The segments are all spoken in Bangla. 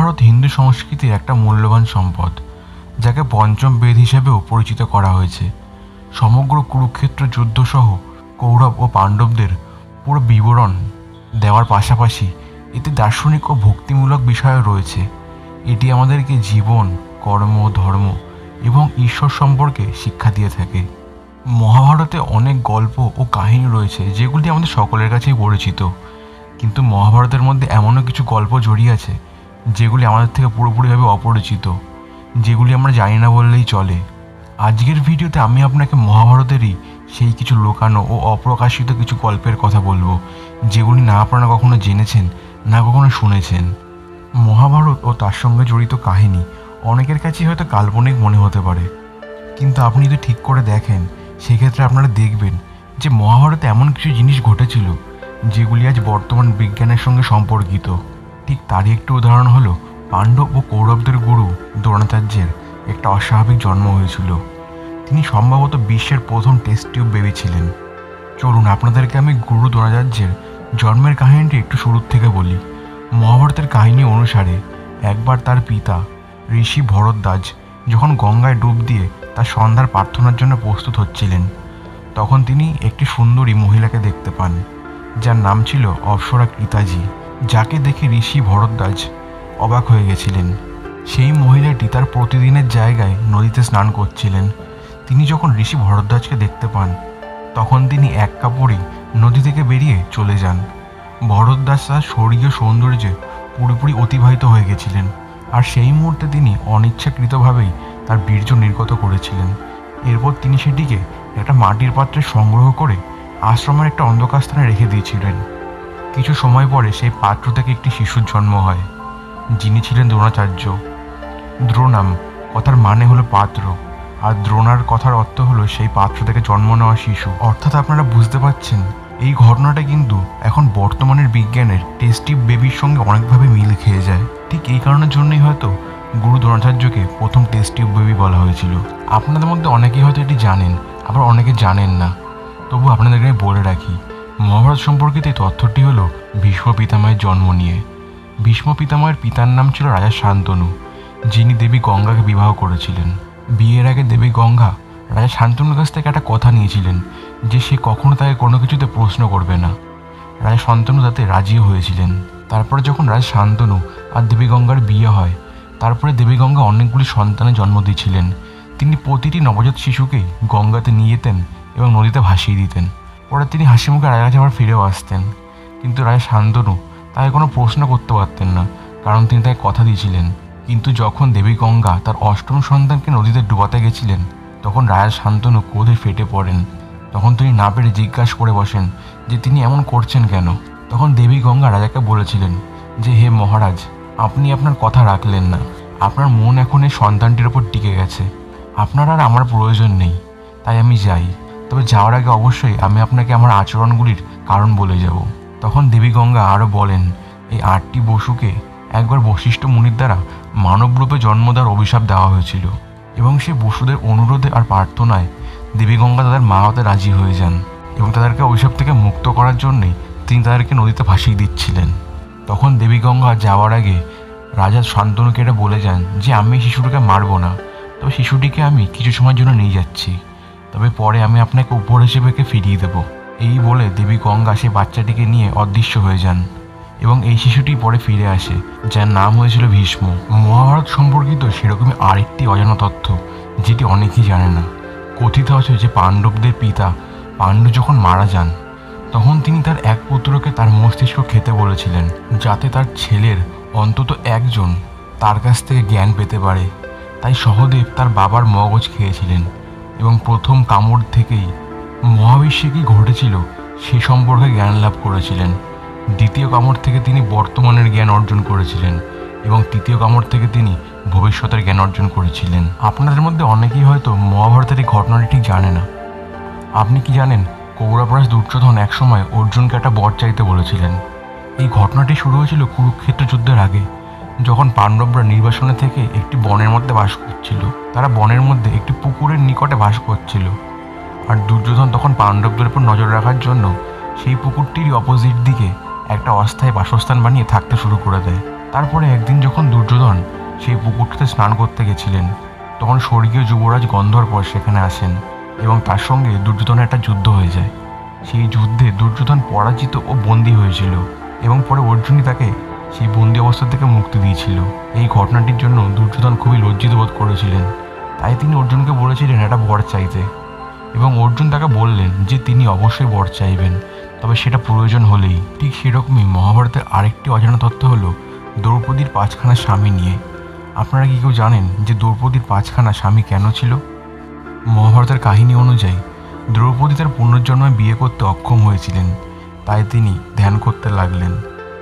মহাভারত হিন্দু সংস্কৃতির একটা মূল্যবান সম্পদ, যাকে পঞ্চম বেদ হিসেবেও পরিচিত করা হয়েছে। সমগ্র কুরুক্ষেত্র যুদ্ধসহ কৌরব ও পাণ্ডবদের পুরো বিবরণ দেওয়ার পাশাপাশি এতে দার্শনিক ও ভক্তিমূলক বিষয়ও রয়েছে। এটি আমাদেরকে জীবন, কর্ম, ধর্ম এবং ঈশ্বর সম্পর্কে শিক্ষা দিয়ে থাকে। মহাভারতে অনেক গল্প ও কাহিনী রয়েছে যেগুলি আমাদের সকলের কাছেই পরিচিত, কিন্তু মহাভারতের মধ্যে এমনও কিছু গল্প জড়িয়ে আছে যেগুলি আমাদের থেকে পুরোপুরিভাবে অপরিচিত, যেগুলি আমরা জানি না বললেই চলে। আজকের ভিডিওতে আমি আপনাকে মহাভারতেরই সেই কিছু লুকানো ও অপ্রকাশিত কিছু গল্পের কথা বলবো, যেগুলি না আপনারা কখনো জেনেছেন, না কখনো শুনেছেন। মহাভারত ও তার সঙ্গে জড়িত কাহিনী অনেকের কাছেই হয়তো কাল্পনিক মনে হতে পারে, কিন্তু আপনি যদি ঠিক করে দেখেন সেক্ষেত্রে আপনারা দেখবেন যে মহাভারতে এমন কিছু জিনিস ঘটেছিল যেগুলি আজ বর্তমান বিজ্ঞানের সঙ্গে সম্পর্কিত। ঠিক তারই একটি উদাহরণ হলো পাণ্ডব ও কৌরবদের গুরু দ্রোণাচার্যের একটা অস্বাভাবিক জন্ম হয়েছিল। তিনি সম্ভবত বিশ্বের প্রথম টেস্ট টিউব বেবি ছিলেন। চলুন আপনাদেরকে আমি গুরু দ্রোণাচার্যের জন্মের কাহিনীটি একটু শুরুর থেকে বলি। মহাভারতের কাহিনী অনুসারে একবার তার পিতা ঋষি ভরদ্বাজ যখন গঙ্গায় ডুব দিয়ে তার সন্ধ্যার প্রার্থনার জন্য প্রস্তুত হচ্ছিলেন, তখন তিনি একটি সুন্দরী মহিলাকে দেখতে পান, যার নাম ছিল অপ্সরা কৃতাজি, যাকে দেখে ঋষি ভরদ্বাজ অবাক হয়ে গেছিলেন। সেই মহিলাটি তার প্রতিদিনের জায়গায় নদীতে স্নান করছিলেন। তিনি যখন ঋষি ভরদ্বাজকে দেখতে পান, তখন তিনি এক কাপড়েই নদী থেকে বেরিয়ে চলে যান। ভরদ্বাজ তার স্বর্গীয় সৌন্দর্যে পুরোপুরি অতিবাহিত হয়ে গেছিলেন, আর সেই মুহূর্তে তিনি অনিচ্ছাকৃতভাবেই তার বীর্য নির্গত করেছিলেন। এরপর তিনি সেটিকে একটা মাটির পাত্রে সংগ্রহ করে আশ্রমের একটা অন্ধকার স্থানে রেখে দিয়েছিলেন। কিছু সময় পরে সেই পাত্র থেকে একটি শিশুর জন্ম হয়, যিনি ছিলেন দ্রোণাচার্য। দ্রোণাম কথার মানে হলো পাত্র, আর দ্রোণার কথার অর্থ হলো সেই পাত্র থেকে জন্ম নেওয়া শিশু। অর্থাৎ আপনারা বুঝতে পারছেন এই ঘটনাটা কিন্তু এখন বর্তমানের বিজ্ঞানের টেস্ট টিউব বেবির সঙ্গে অনেকভাবে মিল খেয়ে যায়। ঠিক এই কারণের জন্যই হয়তো গুরু দ্রোণাচার্যকে প্রথম টেস্ট টিউব বেবি বলা হয়েছিল। আপনাদের মধ্যে অনেকেই হয়তো এটি জানেন, আবার অনেকে জানেন না। তবু আপনাদেরকে আমি বলে রাখি, মহাভারত সম্পর্কিত এই তথ্যটি হলো ভীষ্ম পিতামহের জন্ম নিয়ে। ভীষ্ম পিতামহের পিতার নাম ছিল রাজা শান্তনু, যিনি দেবী গঙ্গাকে বিবাহ করেছিলেন। বিয়ের আগে দেবী গঙ্গা রাজা শান্তনুর কাছ থেকে একটা কথা নিয়েছিলেন যে সে কখনো তাকে কোনো কিছুতে প্রশ্ন করবে না। রাজা শান্তনু তাতে রাজিও হয়েছিলেন। তারপরে যখন রাজা শান্তনু আর দেবী গঙ্গার বিয়ে হয়, তারপরে দেবী গঙ্গা অনেকগুলি সন্তানের জন্ম দিয়েছিলেন। তিনি প্রতিটি নবজাত শিশুকেই গঙ্গাতে নিয়ে যেতেন এবং নদীতে ভাসিয়ে দিতেন। পরে তিনি হাসি মুখে রাজার কাছে আবার ফিরেও আসতেন, কিন্তু রাজা শান্তনু তাকে কোনো প্রশ্ন করতে পারতেন না, কারণ তিনি তাকে কথা দিয়েছিলেন। কিন্তু যখন দেবী গঙ্গা তার অষ্টম সন্তানকে নদীতে ডুবাতে গেছিলেন, তখন রাজা শান্তনু ক্রোধে ফেটে পড়েন। তখন তিনি না পেরে জিজ্ঞাসা করে বসেন যে তিনি এমন করছেন কেন। তখন দেবী গঙ্গা রাজাকে বলেছিলেন যে হে মহারাজ, আপনি আপনার কথা রাখলেন না। আপনার মন এখন এই সন্তানটির ওপর টিকে গেছে। আপনার আর আমার প্রয়োজন নেই, তাই আমি যাই। তবে যাওয়ার আগে অবশ্যই আমি আপনাকে আমার আচরণগুলির কারণ বলে যাব। তখন দেবী গঙ্গা আরও বলেন, এই 8টি বসুকে একবার বশিষ্ঠ মুনির দ্বারা মানবরূপে জন্ম দেওয়ার অভিশাপ দেওয়া হয়েছিল, এবং সেই বসুদের অনুরোধে আর প্রার্থনায় দেবী গঙ্গা তাদের মা হতে রাজি হয়ে যান, এবং তাদেরকে অভিশাপ থেকে মুক্ত করার জন্যই তিনি তাদেরকে নদীতে ভাসিয়ে দিচ্ছিলেন। তখন দেবী গঙ্গা যাওয়ার আগে রাজা শান্তনুকে এটা বলে যান যে আমি শিশুটিকে মারব না, তবে শিশুটিকে আমি কিছু সময়ের জন্য নিয়ে যাচ্ছি, তবে পরে আমি আপনাকে উপহার হিসেবে ফিরিয়ে দেব। এই বলে দেবী গঙ্গা সেই বাচ্চাটিকে নিয়ে অদৃশ্য হয়ে যান, এবং এই শিশুটি পরে ফিরে আসে, যার নাম হয়েছিল ভীষ্ম। মহাভারত সম্পর্কিত সেরকমই আরেকটি অজানা তথ্য যেটি অনেকেই জানে না। কথিত আছে যে পাণ্ডবদের পিতা পাণ্ডু যখন মারা যান, তখন তিনি তার এক পুত্রকে তার মস্তিষ্ক খেতে বলেছিলেন, যাতে তার ছেলের অন্তত একজন তার কাছ থেকে জ্ঞান পেতে পারে। তাই সহদেব তার বাবার মগজ খেয়েছিলেন, এবং প্রথম কামড় থেকেই মহাবিশ্বে কী ঘটেছিল সে সম্পর্কে জ্ঞান লাভ করেছিলেন। দ্বিতীয় কামড় থেকে তিনি বর্তমানের জ্ঞান অর্জন করেছিলেন, এবং তৃতীয় কামড় থেকে তিনি ভবিষ্যতের জ্ঞান অর্জন করেছিলেন। আপনাদের মধ্যে অনেকেই হয়তো মহাভারতের এই ঘটনাটি ঠিক জানে না। আপনি কি জানেন কৌরবরাজ দুর্যোধন একসময় অর্জুনকে একটা বর চাইতে বলেছিলেন। এই ঘটনাটি শুরু হয়েছিল কুরুক্ষেত্র যুদ্ধের আগে, যখন পাণ্ডবরা নির্বাসনে থেকে একটি বনের মধ্যে বাস করছিল। তারা বনের মধ্যে একটি পুকুরের নিকটে বাস করছিল, আর দুর্যোধন তখন পাণ্ডবদের উপর নজর রাখার জন্য সেই পুকুরটিরই অপোজিট দিকে একটা অস্থায়ী বাসস্থান বানিয়ে থাকতে শুরু করে দেয়। তারপরে একদিন যখন দুর্যোধন সেই পুকুরটাতে স্নান করতে গেছিলেন, তখন স্বর্গীয় যুবরাজ গন্ধর্ব সেখানে আসেন এবং তার সঙ্গে দুর্যোধনের একটা যুদ্ধ হয়ে যায়। সেই যুদ্ধে দুর্যোধন পরাজিত ও বন্দী হয়েছিল এবং পরে অর্জুনই তাকে সেই বন্দী অবস্থা থেকে মুক্তি দিয়েছিল। এই ঘটনাটির জন্য দুর্যোধন খুবই লজ্জিত বোধ করেছিলেন, তাই তিনি অর্জুনকে বলেছিলেন একটা বর চাইতে, এবং অর্জুন তাকে বললেন যে তিনি অবশ্যই বর চাইবেন, তবে সেটা প্রয়োজন হলেই। ঠিক সেরকমই মহাভারতের আরেকটি অজানা তথ্য হলো দ্রৌপদীর 5খানা স্বামী নিয়ে। আপনারা কি কেউ জানেন যে দ্রৌপদীর 5খানা স্বামী কেন ছিল? মহাভারতের কাহিনী অনুযায়ী দ্রৌপদী তার পুনর্জন্মে বিয়ে করতে অক্ষম হয়েছিলেন, তাই তিনি ধ্যান করতে লাগলেন।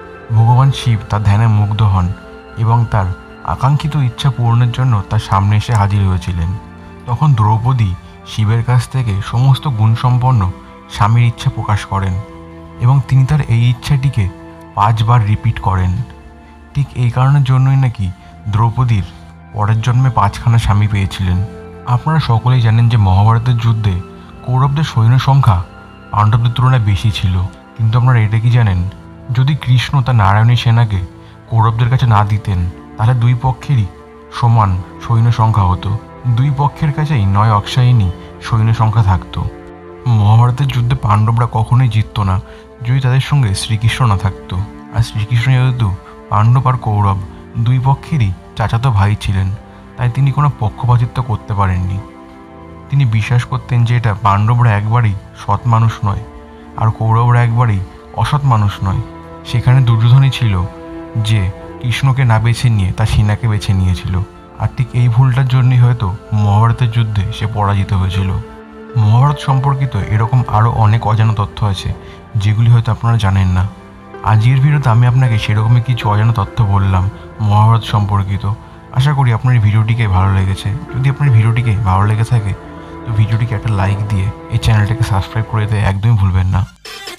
ভগবান শিব তার ধ্যানে মুগ্ধ হন এবং তার আকাঙ্ক্ষিত ইচ্ছা পূরণের জন্য তার সামনে এসে হাজির হয়েছিলেন। তখন দ্রৌপদী শিবের কাছ থেকে সমস্ত গুণসম্পন্ন স্বামীর ইচ্ছা প্রকাশ করেন এবং তিনি তার এই ইচ্ছাটিকে 5 বার রিপিট করেন। ঠিক এই কারণের জন্যই নাকি দ্রৌপদীর পরের জন্মে 5খানা স্বামী পেয়েছিলেন। আপনারা সকলেই জানেন যে মহাভারতের যুদ্ধে কৌরবদের সৈন্য সংখ্যা পাণ্ডবদের তুলনায় বেশি ছিল, কিন্তু আপনারা এটা কি জানেন, যদি কৃষ্ণ তার নারায়ণী সেনাকে কৌরবদের কাছে না দিতেন তাহলে দুই পক্ষেরই সমান সৈন্য সংখ্যা হতো। দুই পক্ষের কাছেই 9 অশ্বায়িনী সৈন্য সংখ্যা থাকতো। মহাভারতের যুদ্ধে পাণ্ডবরা কখনোই জিতত না যদি তাদের সঙ্গে শ্রীকৃষ্ণ না থাকতো। আর শ্রীকৃষ্ণ যেহেতু পাণ্ডব আর কৌরব দুই পক্ষেরই চাচাতো ভাই ছিলেন, তাই তিনি কোনো পক্ষপাতিত্ব করতে পারেননি। তিনি বিশ্বাস করতেন যে এটা পাণ্ডবরা একবারই সৎ মানুষ নয় আর কৌরবরা একবারই অসৎ মানুষ নয়। সেখানে দুর্যোধনই ছিল যে কৃষ্ণকে না বেছে নিয়ে তার সেনাকে বেছে নিয়েছিল, আর ঠিক এই ভুলটার জন্যই হয়তো মহাভারতের যুদ্ধে সে পরাজিত হয়েছিল। মহাভারত সম্পর্কিত এরকম আরও অনেক অজানা তথ্য আছে যেগুলি হয়তো আপনারা জানেন না। আজকের ভিডিওতে আমি আপনাকে সেরকমই কিছু অজানা তথ্য বললাম মহাভারত সম্পর্কিত। আশা করি আপনার এই ভিডিওটিকে ভালো লেগেছে। যদি আপনার ভিডিওটিকে ভালো লেগে থাকে তো ভিডিওটিকে একটা লাইক দিয়ে এই চ্যানেলটাকে সাবস্ক্রাইব করে দিতে একদমই ভুলবেন না।